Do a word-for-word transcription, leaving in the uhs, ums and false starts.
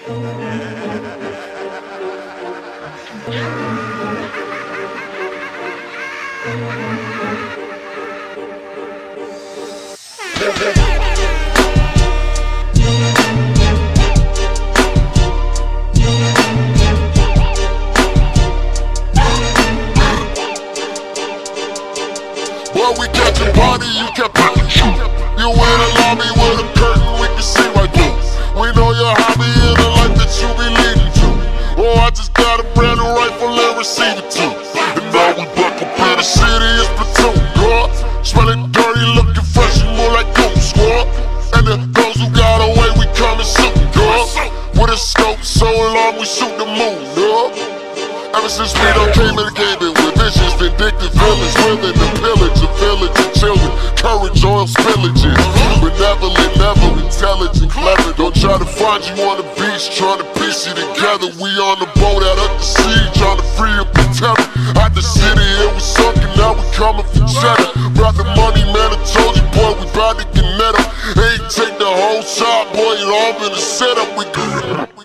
Well, we catch a party, you kept picking you. You in a lobby with a curtain, we can see right through. We know your hobby and the life that you be leading to. Oh, I just got a brand new rifle and receive it too. And now we back up in the city, it's platoon, girl. Smelling dirty, looking fresh, and more like goon squad. And the those who got away, we come and shoot, girl. With a scope so long, we shoot the moon, girl. Ever since we done came in the game, it with vicious, vindictive villains, willing to pillage a village of children, courage, oil spillages, benevolent, never intelligent, clever. Don't try to find you on the beach, trying to piece you together. We on the boat out at the sea, trying to free up the terror. Out the city, it was sunken, now we coming for cheddar. Brought the money, man, I told you, boy, we bout to get met up. Ain't take the whole shot, boy, it all been a setup. We